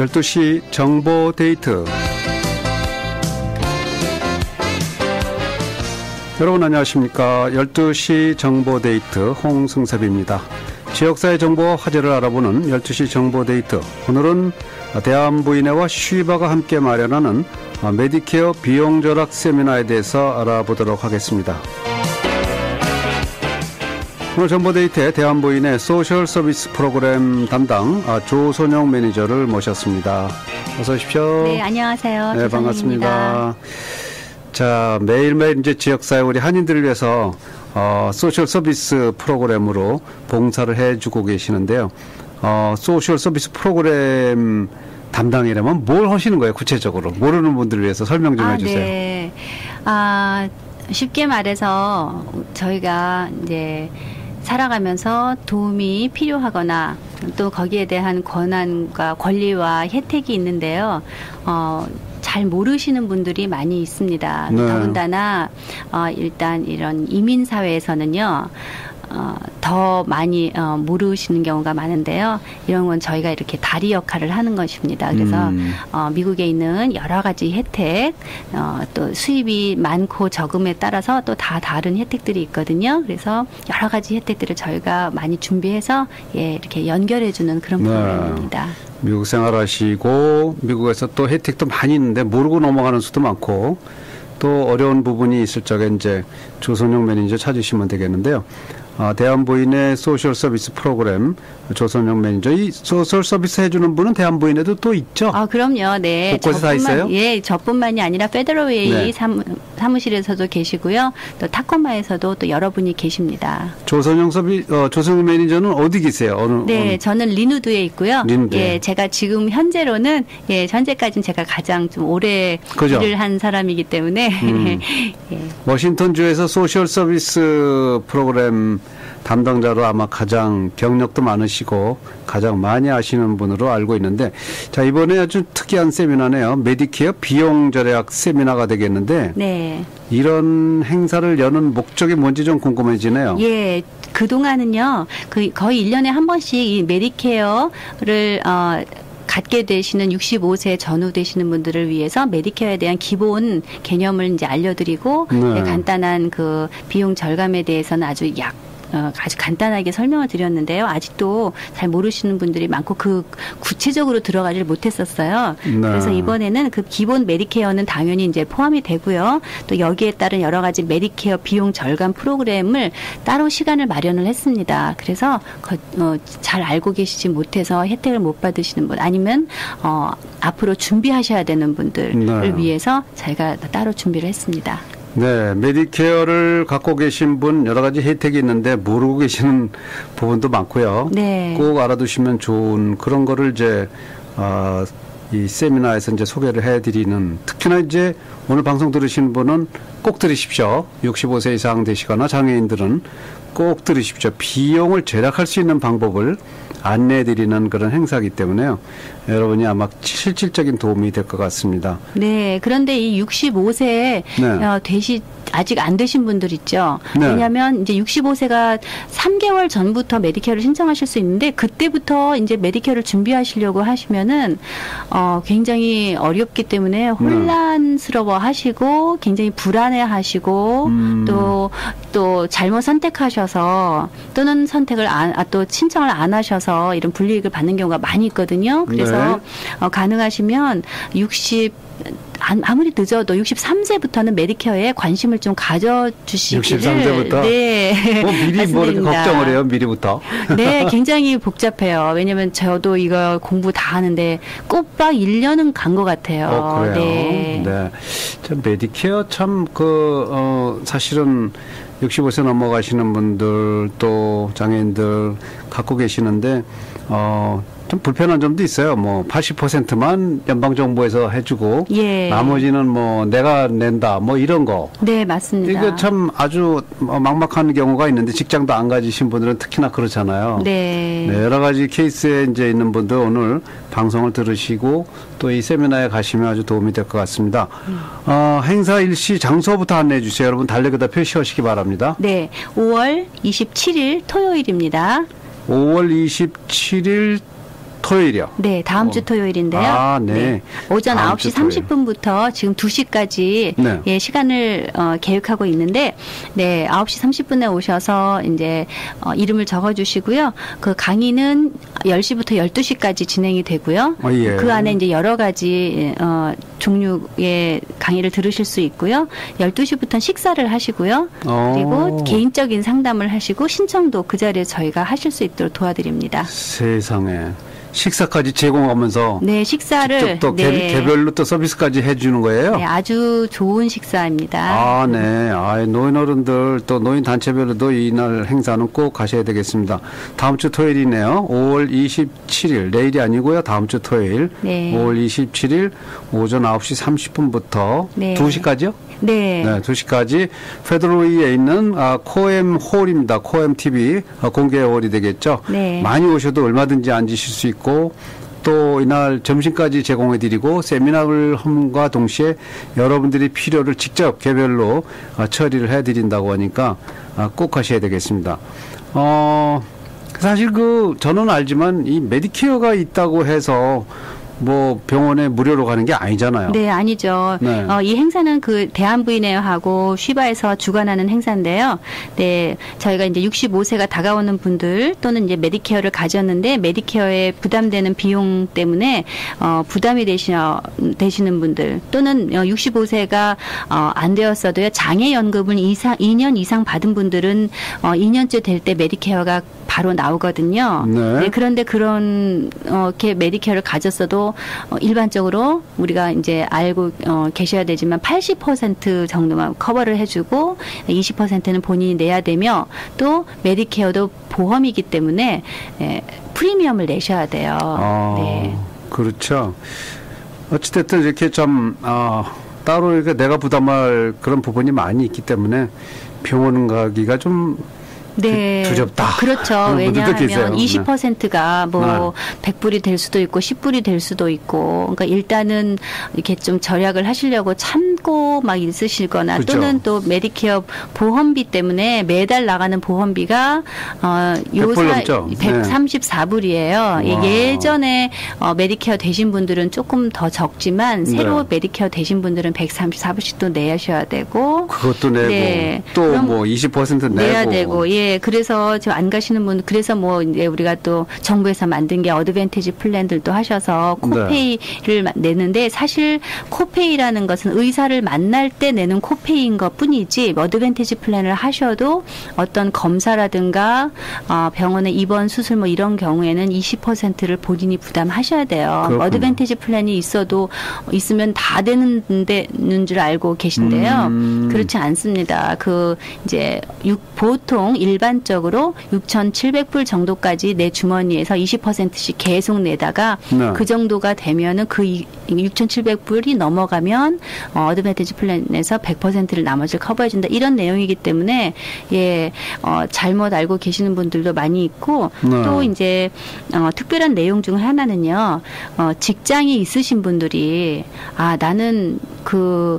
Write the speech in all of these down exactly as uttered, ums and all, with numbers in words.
열두 시 정보 데이트. 여러분 안녕하십니까. 열두 시 정보 데이트 홍승섭입니다. 지역사회 정보와 화제를 알아보는 열두 시 정보 데이트. 오늘은 대한부인회와 쉬바가 함께 마련하는 메디케어 비용 절약 세미나에 대해서 알아보도록 하겠습니다. 오늘 정보데이트에 대한부인의 소셜 서비스 프로그램 담당 조선영 매니저를 모셨습니다. 어서 오십시오. 네, 안녕하세요. 네, 반갑습니다. 자, 매일매일 이제 지역사회 우리 한인들을 위해서 어, 소셜 서비스 프로그램으로 봉사를 해주고 계시는데요. 어, 소셜 서비스 프로그램 담당이라면 뭘 하시는 거예요, 구체적으로? 모르는 분들을 위해서 설명 좀 아, 해주세요. 네. 아, 쉽게 말해서 저희가 이제 살아가면서 도움이 필요하거나 또 거기에 대한 권한과 권리와 혜택이 있는데요. 어, 잘 모르시는 분들이 많이 있습니다. 네. 더군다나 어, 일단 이런 이민 사회에서는요. 어, 더 많이 어, 모르시는 경우가 많은데요. 이런 건 저희가 이렇게 다리 역할을 하는 것입니다. 그래서 음. 어, 미국에 있는 여러 가지 혜택, 어, 또 수입이 많고 적음에 따라서 또 다 다른 혜택들이 있거든요. 그래서 여러 가지 혜택들을 저희가 많이 준비해서 예, 이렇게 연결해주는 그런 네. 프로그램입니다. 미국 생활하시고 미국에서 또 혜택도 많이 있는데 모르고 넘어가는 수도 많고 또 어려운 부분이 있을 적에 이제 조선영 매니저 찾으시면 되겠는데요. 아, 대한부인의 소셜 서비스 프로그램 조선영 매니저. 이 소셜 서비스 해주는 분은 대한부인에도 또 있죠? 아, 그럼요. 네. 곳곳에 다 있어요? 예, 저뿐만이 아니라 페더럴웨이 네. 사무, 사무실에서도 계시고요. 또 타코마에서도 또 여러분이 계십니다. 조선영 서비, 어, 조선영 매니저는 어디 계세요? 어느? 네, 어느? 저는 리누드에 있고요. 리누드에. 예, 제가 지금 현재로는 예, 현재까지는 제가 가장 좀 오래 그죠? 일을 한 사람이기 때문에 음. 예. 워싱턴주에서 소셜 서비스 프로그램 담당자로 아마 가장 경력도 많으시고 가장 많이 아시는 분으로 알고 있는데, 자, 이번에 아주 특이한 세미나네요. 메디케어 비용 절약 세미나가 되겠는데 네. 이런 행사를 여는 목적이 뭔지 좀 궁금해지네요. 예, 그동안은요, 그 거의 일 년에 한 번씩 이 메디케어를 어 갖게 되시는 육십오 세 전후 되시는 분들을 위해서 메디케어에 대한 기본 개념을 이제 알려드리고 네. 네, 간단한 그 비용 절감에 대해서는 아주 약 어, 아주 간단하게 설명을 드렸는데요. 아직도 잘 모르시는 분들이 많고 그 구체적으로 들어가질 못했었어요. 네. 그래서 이번에는 그 기본 메디케어는 당연히 이제 포함이 되고요. 또 여기에 따른 여러 가지 메디케어 비용 절감 프로그램을 따로 시간을 마련을 했습니다. 그래서 거, 어, 잘 알고 계시지 못해서 혜택을 못 받으시는 분 아니면 어, 앞으로 준비하셔야 되는 분들을 네. 위해서 저희가 따로 준비를 했습니다. 네, 메디케어를 갖고 계신 분 여러 가지 혜택이 있는데 모르고 계시는 부분도 많고요. 네. 꼭 알아두시면 좋은 그런 거를 이제 어, 이 세미나에서 이제 소개를 해드리는, 특히나 이제 오늘 방송 들으신 분은 꼭 들으십시오. 육십오 세 이상 되시거나 장애인들은 꼭 들으십시오. 비용을 절약할 수 있는 방법을 안내해드리는 그런 행사이기 때문에요. 여러분이 아마 실질적인 도움이 될 것 같습니다. 네, 그런데 이 육십오 세 네. 어, 되시 아직 안 되신 분들 있죠. 네. 왜냐하면 이제 육십오 세가 삼 개월 전부터 메디케어를 신청하실 수 있는데 그때부터 이제 메디케어를 준비하시려고 하시면은 어, 굉장히 어렵기 때문에 혼란스러워하시고 굉장히 불안해하시고 음. 또 또 잘못 선택하셔서 또는 선택을 안, 아, 또 신청을 안 하셔서 이런 불이익을 받는 경우가 많이 있거든요. 그래서 네. 어, 가능하시면 육십 아무리 늦어도 육십삼 세부터는 메디케어에 관심을 좀 가져주시기를. 육십삼 세부터? 네. 뭐 미리 뭐 이렇게 걱정을 해요, 미리부터. 네, 굉장히 복잡해요. 왜냐면 저도 이거 공부 다 하는데 꼬박 일 년은 간 것 같아요. 어, 그래요? 네. 네. 참, 메디케어 참, 그, 어, 사실은 육십오 세 넘어가시는 분들 또 장애인들 갖고 계시는데, 어, 좀 불편한 점도 있어요. 뭐 팔십 퍼센트만 연방정부에서 해주고 예. 나머지는 뭐 내가 낸다 뭐 이런 거. 네, 맞습니다. 이거 참 아주 막막한 경우가 있는데 직장도 안 가지신 분들은 특히나 그렇잖아요. 네. 네, 여러 가지 케이스에 이제 있는 분들 오늘 방송을 들으시고 또 이 세미나에 가시면 아주 도움이 될 것 같습니다. 음. 어, 행사 일시 장소부터 안내해 주세요. 여러분 달력에다 표시하시기 바랍니다. 네, 오월 이십칠일 토요일입니다. 오월 이십칠일 토요일이요? 네, 다음 어. 주 토요일인데요. 아, 네. 오전 다음 아홉 시 주 토요일. 삼십 분부터 지금 두 시까지 네. 예, 시간을 어, 계획하고 있는데, 네, 아홉 시 삼십 분에 오셔서 이제 어, 이름을 적어 주시고요. 그 강의는 열 시부터 열두 시까지 진행이 되고요. 어, 예. 그 안에 이제 여러 가지 어, 종류의 강의를 들으실 수 있고요. 열두 시부터 식사를 하시고요. 어. 그리고 개인적인 상담을 하시고 신청도 그 자리에 저희가 하실 수 있도록 도와드립니다. 세상에. 식사까지 제공하면서 네, 식사를 직접 또 개, 네. 개별로 또 서비스까지 해주는 거예요? 네, 아주 좋은 식사입니다. 아, 네. 아, 노인 어른들 또 노인 단체별로도 이날 행사는 꼭 가셔야 되겠습니다. 다음 주 토요일이네요. 오월 이십칠일 내일이 아니고요. 다음 주 토요일. 네. 오월 이십칠일 오전 아홉 시 삼십 분부터 네. 두 시까지요? 네. 네, 두 시까지 페드로이에 있는 아, 코엠 홀입니다. 코엠 티비 아, 공개 홀이 되겠죠. 네. 많이 오셔도 얼마든지 앉으실 수 있고 또 이날 점심까지 제공해드리고 세미나를 함과 동시에 여러분들이 필요를 직접 개별로 아, 처리를 해드린다고 하니까 아, 꼭 하셔야 되겠습니다. 어, 사실 그 저는 알지만 이 메디케어가 있다고 해서 뭐 병원에 무료로 가는 게 아니잖아요. 네, 아니죠. 네. 어, 이 행사는 그 대한부인회하고 쉬바에서 주관하는 행사인데요. 네, 저희가 이제 육십오 세가 다가오는 분들 또는 이제 메디케어를 가졌는데 메디케어에 부담되는 비용 때문에 어, 부담이 되시는 되시는 분들 또는 어, 육십오 세가 어, 안 되었어도요 장애 연금을 이상 이 년 이상 받은 분들은 어, 이 년째 될 때 메디케어가 바로 나오거든요. 네. 네, 그런데 그런 어, 이렇게 메디케어를 가졌어도 어, 일반적으로 우리가 이제 알고 어, 계셔야 되지만 팔십 퍼센트 정도만 커버를 해주고 이십 퍼센트는 본인이 내야 되며 또 메디케어도 보험이기 때문에 예, 프리미엄을 내셔야 돼요. 아, 네. 그렇죠. 어찌됐든 이렇게 좀 아, 따로 이렇게 내가 부담할 그런 부분이 많이 있기 때문에 병원 가기가 좀 네. 두- 두렵다. 그렇죠. 그런 분들도 계세요. 왜냐하면 네. 이십 퍼센트가 뭐 백 불이 될 수도 있고 십 불이 될 수도 있고, 그러니까 일단은 이렇게 좀 절약을 하시려고 참고 막 있으시거나 그렇죠. 또는 또 메디케어 보험비 때문에 매달 나가는 보험비가 어, 백 불 넘죠? 네. 백삼십사 불이에요. 와. 예전에 어, 메디케어 되신 분들은 조금 더 적지만 새로 네. 메디케어 되신 분들은 백삼십사 불씩 또 내셔야 되고. 그것도 내고 네. 또 그럼 뭐 이십 퍼센트 내고 내야 되고, 예, 그래서 저 안 가시는 분, 그래서 뭐 이제 우리가 또 정부에서 만든 게 어드밴티지 플랜들도 하셔서 코페이를 마- 내는데 사실 코페이라는 것은 의사를 만날 때 내는 코페이인 것 뿐이지 어드밴티지 플랜을 하셔도 어떤 검사라든가 어, 병원에 입원 수술 뭐 이런 경우에는 이십 퍼센트를 본인이 부담하셔야 돼요. 그렇군요. 어드밴티지 플랜이 있어도 있으면 다 되는 데는 줄 알고 계신데요. 음. 그렇지 않습니다. 그 이제 육, 보통 일반적으로 육천칠백 불 정도까지 내 주머니에서 이십 퍼센트씩 계속 내다가 네. 그 정도가 되면은 그 이- 육천칠백 불이 넘어가면 어, 어드밴티지 플랜에서 백 퍼센트를 나머지를 커버해 준다. 이런 내용이기 때문에 예, 어, 잘못 알고 계시는 분들도 많이 있고 네. 또 이제 어, 특별한 내용 중 하나는요. 어, 직장이 있으신 분들이 아, 나는 그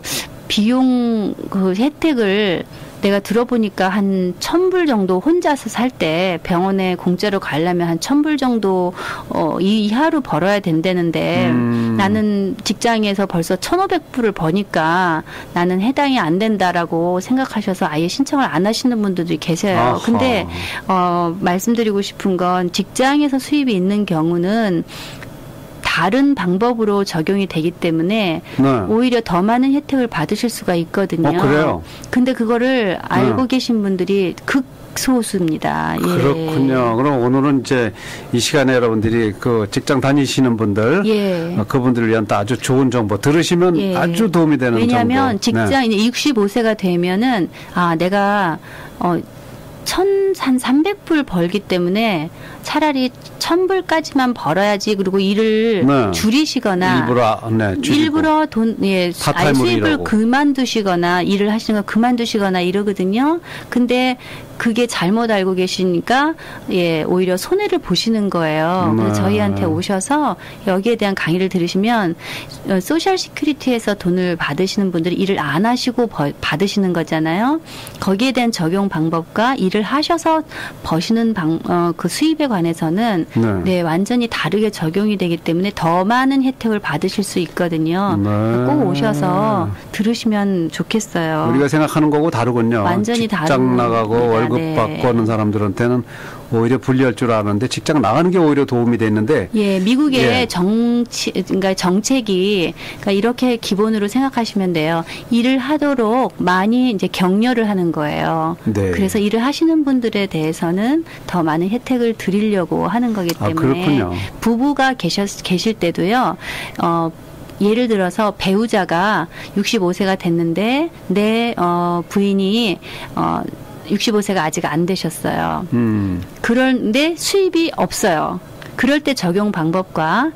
비용 그 혜택을 내가 들어보니까 한 천 불 정도 혼자서 살 때 병원에 공짜로 가려면 한 천 불 정도 어, 이 이하로 벌어야 된다는데 음. 나는 직장에서 벌써 천오백 불을 버니까 나는 해당이 안 된다라고 생각하셔서 아예 신청을 안 하시는 분들도 계세요. 아하. 근데 어, 말씀드리고 싶은 건 직장에서 수입이 있는 경우는 다른 방법으로 적용이 되기 때문에 네. 오히려 더 많은 혜택을 받으실 수가 있거든요. 어, 그래요? 근데 그거를 알고 네. 계신 분들이 극소수입니다. 예. 그렇군요. 그럼 오늘은 이제 이 시간에 여러분들이 그 직장 다니시는 분들, 예. 어, 그분들을 위한 또 아주 좋은 정보 들으시면 예. 아주 도움이 되는 왜냐하면 정보. 네. 직장 이제 육십오 세가 되면은 아 내가 어 천, 한 삼백 불 벌기 때문에 차라리 천 불까지만 벌어야지 그리고 일을 네. 줄이시거나 일부러 네, 줄이고. 일부러 돈, 예, 아예 파타임으로 수입을 일하고. 그만두시거나 일을 하시는 거 그만두시거나 이러거든요. 근데 그게 잘못 알고 계시니까 예, 오히려 손해를 보시는 거예요. 그래서 네. 저희한테 오셔서 여기에 대한 강의를 들으시면 어, 소셜 시큐리티에서 돈을 받으시는 분들이 일을 안 하시고 버, 받으시는 거잖아요. 거기에 대한 적용 방법과 일을 하셔서 버시는 방, 어, 그 수입에 관해서는 네. 네, 완전히 다르게 적용이 되기 때문에 더 많은 혜택을 받으실 수 있거든요. 네. 꼭 오셔서 들으시면 좋겠어요. 우리가 생각하는 거고 다르군요. 완전히 직장 다른 나가고 겁니다. 월급 네. 받고 하는 사람들한테는 오히려 불리할 줄 아는데 직장 나가는 게 오히려 도움이 됐는데 예, 미국의 예. 정치, 그러니까 정책이, 그러니까 이렇게 기본으로 생각하시면 돼요. 일을 하도록 많이 이제 격려를 하는 거예요. 네. 그래서 일을 하시는 분들에 대해서는 더 많은 혜택을 드리려고 하는 거기 아, 때문에 그렇군요. 부부가 계셨, 계실 때도요, 어, 예를 들어서 배우자가 육십오 세가 됐는데 내 어, 부인이 어, 육십오 세가 아직 안 되셨어요. 음. 그런데 수입이 없어요. 그럴 때 적용 방법과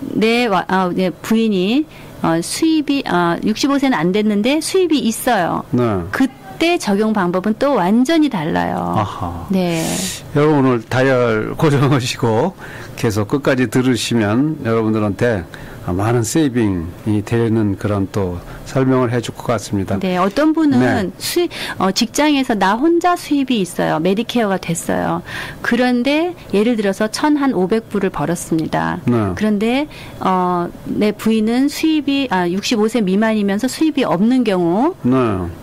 내 와- 아, 네, 부인이 어, 수입이 어, 육십오 세는 안 됐는데 수입이 있어요. 네. 그때 적용 방법은 또 완전히 달라요. 아하. 네. 여러분 오늘 다이얼 고정하시고 계속 끝까지 들으시면 여러분들한테 많은 세이빙이 되는 그런 또 설명을 해줄 것 같습니다. 네, 어떤 분은 네. 수입, 어, 직장에서 나 혼자 수입이 있어요. 메디케어가 됐어요. 그런데 예를 들어서 천오백 불을 벌었습니다. 네. 그런데 어, 내 부인은 수입이 아, 육십오 세 미만이면서 수입이 없는 경우, 네.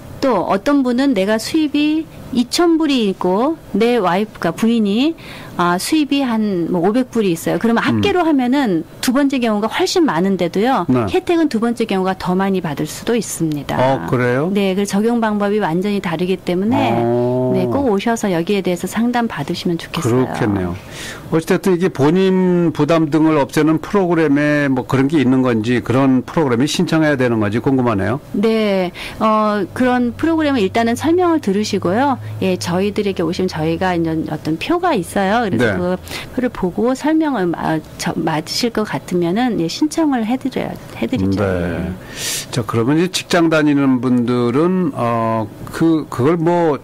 또 어떤 분은 내가 수입이 이천 불이 있고 내 와이프가 부인이 아, 수입이 한 뭐 오백 불이 있어요. 그러면 합계로 하면은 두 번째 경우가 훨씬 많은데도요. 네. 혜택은 두 번째 경우가 더 많이 받을 수도 있습니다. 어, 그래요? 네, 그 적용 방법이 완전히 다르기 때문에 어. 네, 꼭 오셔서 여기에 대해서 상담 받으시면 좋겠어요. 그렇겠네요. 어쨌든 이게 본인 부담 등을 없애는 프로그램에 뭐 그런 게 있는 건지 그런 프로그램에 신청해야 되는 건지 궁금하네요. 네, 어, 그런 프로그램을 일단은 설명을 들으시고요. 예, 저희들에게 오시면 저희가 이제 어떤 표가 있어요. 그래서 네. 그 표를 보고 설명을 마, 저, 맞으실 것 같으면은 예, 신청을 해드려야 해드리죠. 네. 자, 그러면 이제 직장 다니는 분들은 어, 그 그걸 뭐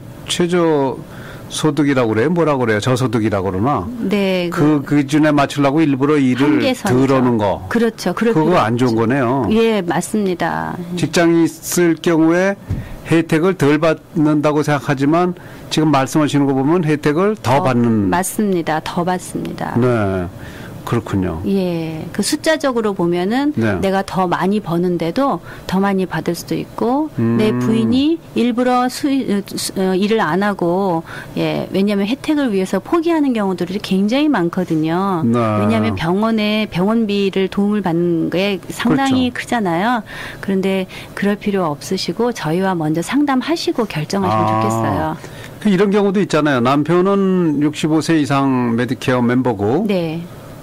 최저 소득이라고 그래요? 뭐라고 그래요? 저소득이라고 그러나? 네, 그, 그 기준에 맞추려고 일부러 일을 한계선이죠. 들어오는 거. 그렇죠. 그럴 그거 필요가 안 좋은 없죠. 거네요. 예, 맞습니다. 직장이 있을 경우에 혜택을 덜 받는다고 생각하지만 지금 말씀하시는 거 보면 혜택을 더 어, 받는. 맞습니다. 더 받습니다. 네. 그렇군요. 예, 그 숫자적으로 보면은 네. 내가 더 많이 버는데도 더 많이 받을 수도 있고 음. 내 부인이 일부러 수, 수, 어, 일을 안 하고 예, 왜냐하면 혜택을 위해서 포기하는 경우들이 굉장히 많거든요. 네. 왜냐하면 병원에 병원비를 도움을 받는 게 상당히 그렇죠. 크잖아요. 그런데 그럴 필요 없으시고 저희와 먼저 상담하시고 결정하시면 아. 좋겠어요. 그 이런 경우도 있잖아요. 남편은 육십오 세 이상 메디케어 멤버고 네,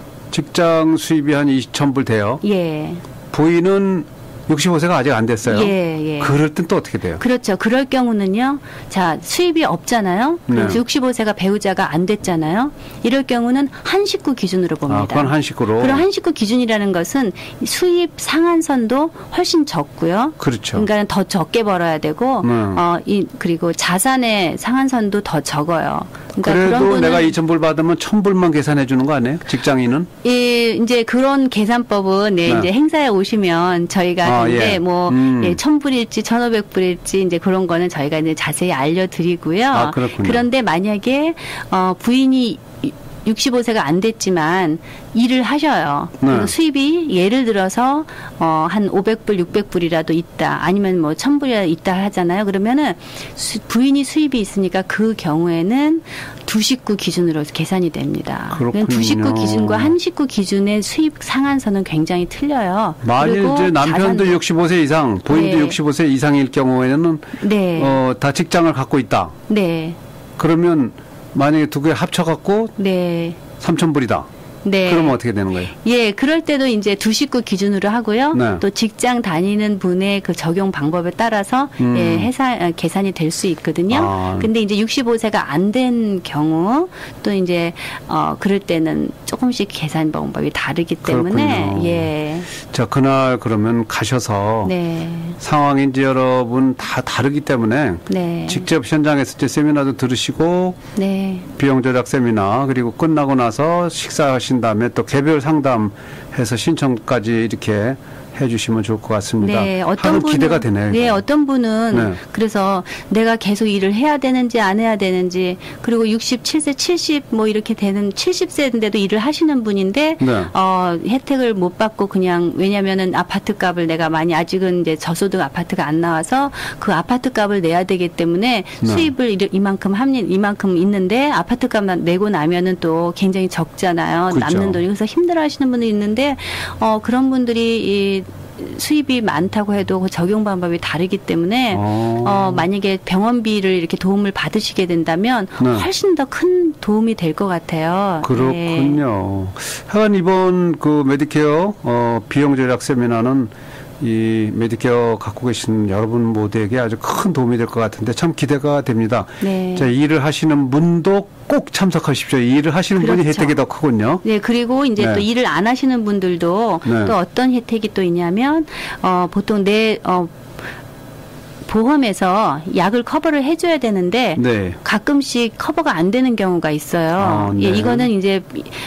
직장 수입이 한 이천 불 돼요. 예, 부인은 육십오 세가 아직 안 됐어요. 예, 예. 그럴 땐 또 어떻게 돼요? 그렇죠. 그럴 경우는요. 자, 수입이 없잖아요. 그래서 네. 육십오 세가 배우자가 안 됐잖아요. 이럴 경우는 한 식구 기준으로 봅니다. 아, 그건 한 식구로. 그럼 한 식구 기준이라는 것은 수입 상한선도 훨씬 적고요. 그렇죠. 그러니까 더 적게 벌어야 되고, 네. 어, 이, 그리고 자산의 상한선도 더 적어요. 그러니까 그런 그래도 분은 내가 이천 불 받으면 천 불만 계산해 주는 거 아니에요? 직장인은? 예, 이제 그런 계산법은 네, 네. 이제 행사에 오시면 저희가 아, 하는데 예. 뭐 음. 예, 천 불일지 천오백 불일지 이제 그런 거는 저희가 이제 자세히 알려드리고요. 아, 그렇군요. 그런데 만약에 어, 부인이 육십오 세가 안 됐지만 일을 하셔요. 네. 그래서 수입이 예를 들어서 어, 한 오백 불, 육백 불이라도 있다. 아니면 뭐 천 불이라도 있다 하잖아요. 그러면은 수, 부인이 수입이 있으니까 그 경우에는 두 식구 기준으로 계산이 됩니다. 그렇군요. 두 식구 기준과 한 식구 기준의 수입 상한선은 굉장히 틀려요. 만일 그리고 이제 남편도 자산도- 육십오 세 이상, 부인도 네. 육십오 세 이상일 경우에는 네, 어, 다 직장을 갖고 있다. 네, 그러면 만약에 두 개 합쳐갖고 네. 삼천 불이다. 네. 그러면 어떻게 되는 거예요? 예, 그럴 때도 이제 두 식구 기준으로 하고요. 네. 또 직장 다니는 분의 그 적용 방법에 따라서 음. 예, 해산 계산이 될 수 있거든요. 아. 근데 이제 육십오 세가 안 된 경우 또 이제 어 그럴 때는 조금씩 계산 방법이 다르기 때문에 그렇군요. 예. 자, 그날 그러면 가셔서 네. 상황이 이제 여러분 다 다르기 때문에 네. 직접 현장에서 이제 세미나도 들으시고 네. 비용 조작 세미나 그리고 끝나고 나서 식사하신 다음에 또 개별 상담해서 신청까지 이렇게 해주시면 좋을 것 같습니다. 네, 어떤 하는 분은 기대가 되네요. 네, 이거. 어떤 분은 네. 그래서 내가 계속 일을 해야 되는지 안 해야 되는지 그리고 육십칠 세, 칠십 뭐 이렇게 되는 칠십 세인데도 일을 하시는 분인데 네. 어, 혜택을 못 받고 그냥 왜냐면은 아파트 값을 내가 많이 아직은 이제 저소득 아파트가 안 나와서 그 아파트 값을 내야 되기 때문에 네. 수입을 이- 이만큼 합리 이만큼 있는데 아파트 값만 내고 나면은 또 굉장히 적잖아요. 그렇죠. 남는 돈이 그래서 힘들어하시는 분이 있는데 어, 그런 분들이 이 수입이 많다고 해도 그 적용 방법이 다르기 때문에 어. 어, 만약에 병원비를 이렇게 도움을 받으시게 된다면 네. 훨씬 더 큰 도움이 될 것 같아요. 네. 그렇군요. 하여간 이번 그 메디케어 어, 비용 절약 세미나는 이 메디케어 갖고 계신 여러분 모두에게 아주 큰 도움이 될 것 같은데 참 기대가 됩니다. 네. 자, 일을 하시는 분도 꼭 참석하십시오. 이 일을 하시는 분이 그렇죠. 혜택이 더 크군요. 네, 그리고 이제 네. 또 일을 안 하시는 분들도 네. 또 어떤 혜택이 또 있냐면, 어, 보통 내, 어, 보험에서 약을 커버를 해줘야 되는데, 네. 가끔씩 커버가 안 되는 경우가 있어요. 아, 네. 예, 이거는 이제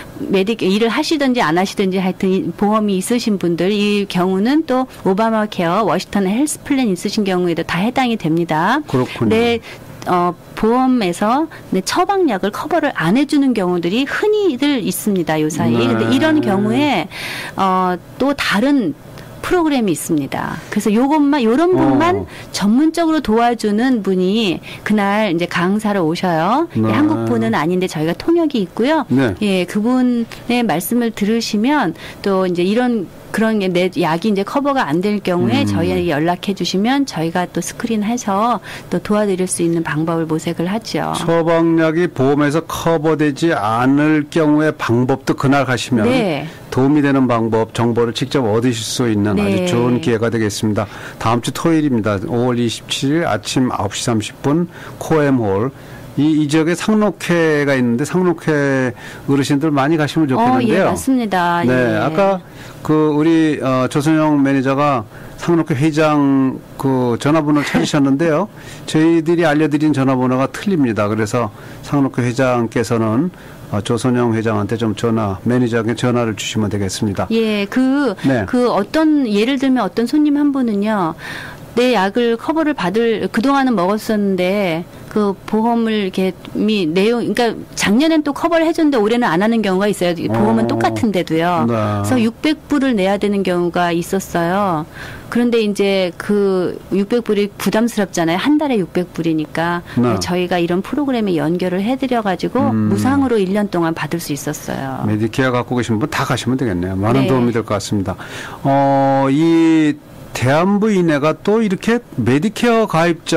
메디 일을 하시든지 안 하시든지 하여튼 이 보험이 있으신 분들 이 경우는 또 오바마 케어, 워싱턴 헬스 플랜 있으신 경우에도 다 해당이 됩니다. 그렇군요. 내 어, 보험에서 내 처방약을 커버를 안 해주는 경우들이 흔히들 있습니다. 요 사이. 네. 근데 이런 경우에 어, 또 다른 프로그램이 있습니다. 그래서 요것만 요런 분만 어. 전문적으로 도와주는 분이 그날 이제 강사로 오셔요. 네. 예, 한국분은 아닌데 저희가 통역이 있고요. 네. 예, 그분의 말씀을 들으시면 또 이제 이런 그런 게 내 약이 이제 커버가 안 될 경우에 음. 저희에게 연락해 주시면 저희가 또 스크린해서 또 도와드릴 수 있는 방법을 모색을 하죠. 처방약이 보험에서 커버되지 않을 경우의 방법도 그날 가시면 네. 도움이 되는 방법, 정보를 직접 얻으실 수 있는 네. 아주 좋은 기회가 되겠습니다. 다음 주 토요일입니다. 오월 이십칠일 아침 아홉 시 삼십 분 코엠홀. 이, 이 지역에 상록회가 있는데 상록회 어르신들 많이 가시면 어, 좋겠는데요. 예, 맞습니다. 네, 예. 아까 그 우리 어, 조선영 매니저가 상록회 회장 그 전화번호를 찾으셨는데요. 저희들이 알려드린 전화번호가 틀립니다. 그래서 상록회 회장께서는 어, 조선영 회장한테 좀 전화, 매니저에게 전화를 주시면 되겠습니다. 예, 그, 네. 그 어떤, 예를 들면 어떤 손님 한 분은요, 내 약을 커버를 받을, 그동안은 먹었었는데, 그 보험을 이렇게, 미, 내용, 그러니까 작년엔 또 커버를 해줬는데 올해는 안 하는 경우가 있어요. 보험은 어. 똑같은데도요. 네. 그래서 육백 불을 내야 되는 경우가 있었어요. 그런데 이제 그 육백 불이 부담스럽잖아요. 한 달에 육백 불이니까. 네. 저희가 이런 프로그램에 연결을 해드려가지고 음. 무상으로 일 년 동안 받을 수 있었어요. 메디케어 갖고 계신 분 다 가시면 되겠네요. 많은 네. 도움이 될 것 같습니다. 어, 이 대한부 인해가 또 이렇게 메디케어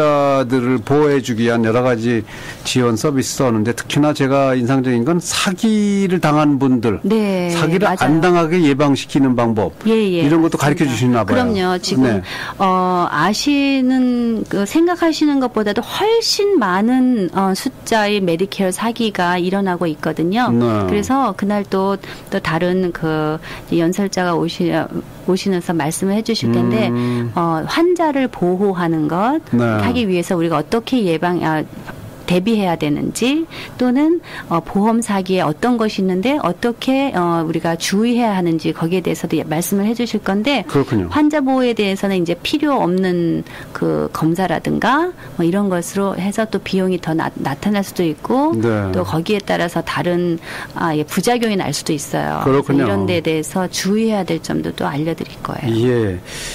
가입자들을 보호해주기 위한 여러 가지 지원 서비스도 하는데 특히나 제가 인상적인 건 사기를 당한 분들, 네, 사기를 맞아요. 안 당하게 예방시키는 방법 예, 예, 이런 것도 맞습니다. 가르쳐 주시나 봐요. 그럼요. 지금 네. 어, 아시는 그 생각하시는 것보다도 훨씬 많은 어, 숫자의 메디케어 사기가 일어나고 있거든요. 네. 그래서 그날 또 또 다른 그 연설자가 오시 오시면서 말씀을 해주실 텐데 음. 어, 환자를 보호하는 것 네. 하기 위해서 우리가 어떻게 예방 아, 대비해야 되는지 또는 어, 보험 사기에 어떤 것이 있는데 어떻게 어, 우리가 주의해야 하는지 거기에 대해서도 말씀을 해주실 건데 그렇군요. 환자 보호에 대해서는 이제 필요 없는 그 검사라든가 뭐 이런 것으로 해서 또 비용이 더 나, 나타날 수도 있고 네. 또 거기에 따라서 다른 아, 예, 부작용이 날 수도 있어요. 그렇군요. 그래서 이런 데에 대해서 주의해야 될 점도 또 알려드릴 거예요. 예.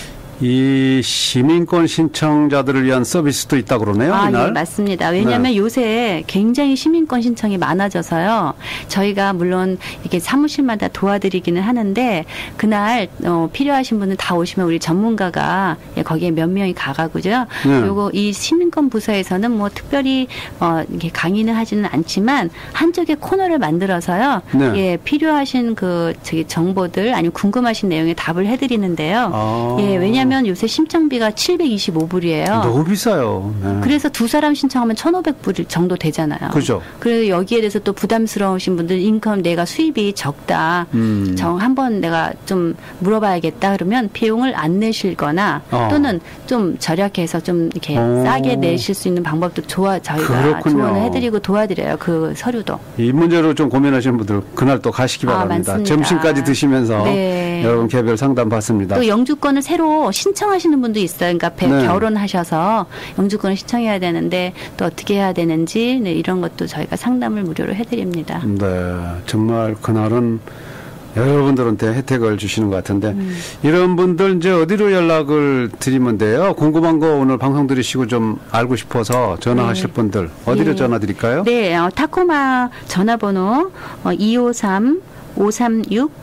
이 시민권 신청자들을 위한 서비스도 있다 그러네요. 아, 이날. 예, 맞습니다. 왜냐하면 네. 요새 굉장히 시민권 신청이 많아져서요. 저희가 물론 이렇게 사무실마다 도와드리기는 하는데 그날 어, 필요하신 분은 다 오시면 우리 전문가가 예, 거기에 몇 명이 가가고요. 네. 그리고 이 시민권 부서에서는 뭐 특별히 어, 이렇게 강의는 하지는 않지만 한쪽에 코너를 만들어서요. 네. 예, 필요하신 그 저기 정보들 아니면 궁금하신 내용에 답을 해드리는데요. 아. 예, 왜냐하면 요새 신청비가 칠백이십오 불이에요. 너무 비싸요. 네. 그래서 두 사람 신청하면 천오백 불 정도 되잖아요. 그죠. 그래서 여기에 대해서 또 부담스러우신 분들 인컴 내가 수입이 적다. 음. 정 한번 내가 좀 물어봐야겠다 그러면 비용을 안 내실거나 어. 또는 좀 절약해서 좀 이렇게 오. 싸게 내실 수 있는 방법도 좋아 저희가 그렇군요. 조언을 해드리고 도와드려요. 그 서류도. 이 문제로 좀 고민하시는 분들 그날 또 가시기 아, 바랍니다. 많습니다. 점심까지 드시면서 네. 여러분 개별 상담 받습니다. 또 영주권을 새로 신청하시는 분도 있어요. 그러니까 배- 네. 결혼하셔서 영주권을 신청해야 되는데 또 어떻게 해야 되는지 네, 이런 것도 저희가 상담을 무료로 해드립니다. 네, 정말 그날은 여러분들한테 혜택을 주시는 것 같은데 음. 이런 분들 이제 어디로 연락을 드리면 돼요? 궁금한 거 오늘 방송 들으시고 좀 알고 싶어서 전화하실 네. 분들 어디로 네. 전화 드릴까요? 네, 어, 타코마 전화번호 어, 이오삼 오삼육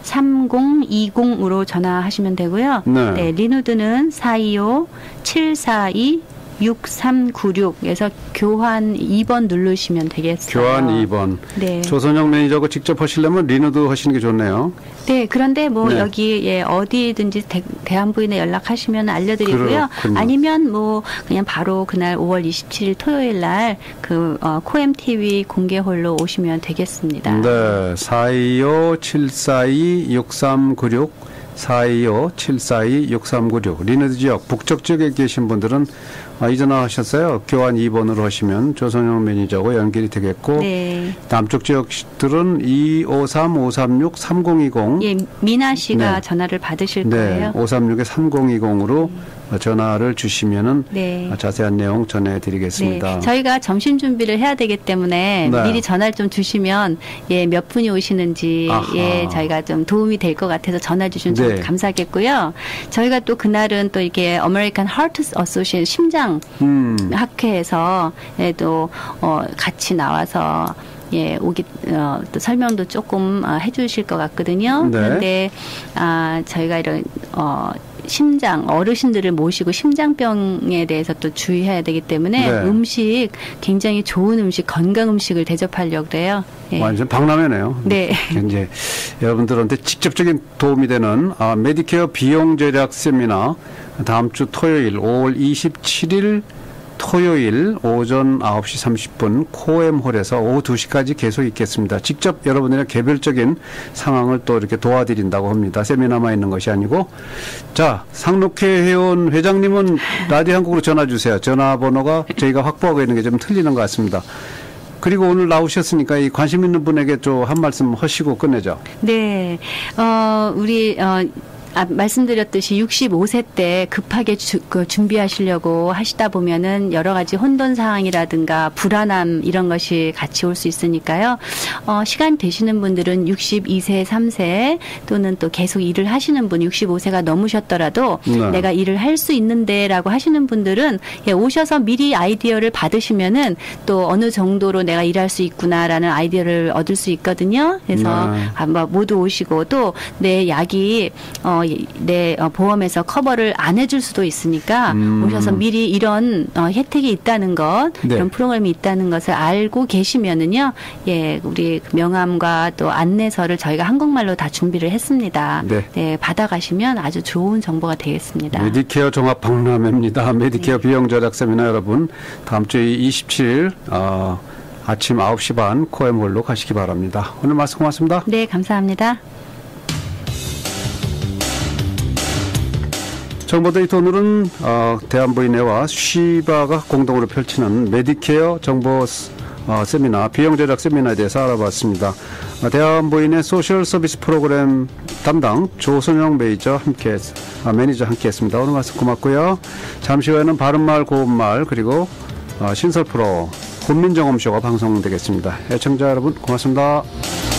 삼공이공으로 전화하시면 되고요. 네. 리누드는 사이오 칠사이 육삼구육에서 교환 이 번 누르시면 되겠어요. 교환 이 번. 네. 조선영 매니저가 직접 하시려면 리누드 하시는 게 좋네요. 네, 그런데 뭐 네. 여기 예, 어디든지 대, 대한부인에 연락하시면 알려드리고요. 그렇군요. 아니면 뭐 그냥 바로 그날 오월 이십칠일 토요일 날그 어, 코엠티비 공개홀로 오시면 되겠습니다. 네, 사이오 칠사이 육삼구육 사이오 칠사이 육삼구육 리너드 지역 북쪽 지역에 계신 분들은 아, 이전화 하셨어요. 교환 이 번으로 하시면 조선영 매니저하고 연결이 되겠고 네. 남쪽 지역들은 이오삼 오삼육 삼공이공 예, 미나 씨가 네. 전화를 받으실 네, 거예요. 오삼육에 삼공이공으로 전화를 주시면은 네. 자세한 내용 전해드리겠습니다. 네, 저희가 점심 준비를 해야 되기 때문에 네. 미리 전화를 좀 주시면 예, 몇 분이 오시는지 아하. 예, 저희가 좀 도움이 될 것 같아서 전화 주시면 좀 네. 감사하겠고요. 저희가 또 그날은 또 이게 어메리칸 하트 어소시에이션 심장 음, 학회에서 예, 또 어, 같이 나와서 예, 오기, 어, 또 설명도 조금 어, 해주실 것 같거든요. 네. 그런데, 아, 저희가 이런, 어, 심장, 어르신들을 모시고 심장병에 대해서 또 주의해야 되기 때문에 네. 음식, 굉장히 좋은 음식, 건강 음식을 대접하려고 그래요. 예. 완전 박람회네요. 네. 이제 여러분들한테 직접적인 도움이 되는 아, 메디케어 비용 절약 세미나 다음 주 토요일 오월 이십칠일 토요일 오전 아홉 시 삼십 분 코엠홀에서 오후 두 시까지 계속 있겠습니다. 직접 여러분들의 개별적인 상황을 또 이렇게 도와드린다고 합니다. 세미나만 있는 것이 아니고. 자, 상록회 회원 회장님은 라디오 한국으로 전화 주세요. 전화번호가 저희가 확보하고 있는 게 좀 틀리는 것 같습니다. 그리고 오늘 나오셨으니까 이 관심 있는 분에게 좀 한 말씀 하시고 끝내죠. 네. 어, 우리, 어, 아, 말씀드렸듯이 육십오 세 때 급하게 주, 그 준비하시려고 하시다 보면은 여러 가지 혼돈 상황이라든가 불안함 이런 것이 같이 올 수 있으니까요. 어, 시간 되시는 분들은 육십이 세, 삼 세 또는 또 계속 일을 하시는 분 육십오 세가 넘으셨더라도 네. 내가 일을 할 수 있는데라고 하시는 분들은 예, 오셔서 미리 아이디어를 받으시면은 또 어느 정도로 내가 일할 수 있구나라는 아이디어를 얻을 수 있거든요. 그래서 네. 한번 모두 오시고 또 내 약이 어, 내 어, 보험에서 커버를 안 해줄 수도 있으니까 음. 오셔서 미리 이런 어, 혜택이 있다는 것, 네. 이런 프로그램이 있다는 것을 알고 계시면은요, 예, 우리 명함과 또 안내서를 저희가 한국말로 다 준비를 했습니다. 네. 네, 받아가시면 아주 좋은 정보가 되겠습니다. 메디케어 종합 박람회입니다. 메디케어 비용 절약 세미나 여러분 다음 주 이십칠일 어, 아침 아홉 시 반 코엠홀로 가시기 바랍니다. 오늘 말씀 고맙습니다. 네, 감사합니다. 정보데이터 오늘은 어, 대한부인회와 쉬바가 공동으로 펼치는 메디케어 정보 어, 세미나 비용 절약 세미나에 대해서 알아봤습니다. 어, 대한부인의 소셜 서비스 프로그램 담당 조선영 매니저 함께 어, 매니저 함께했습니다. 오늘 말씀 고맙고요. 잠시 후에는 바른말 고운말 그리고 어, 신설 프로 국민정음쇼가 방송되겠습니다. 애청자 여러분 고맙습니다.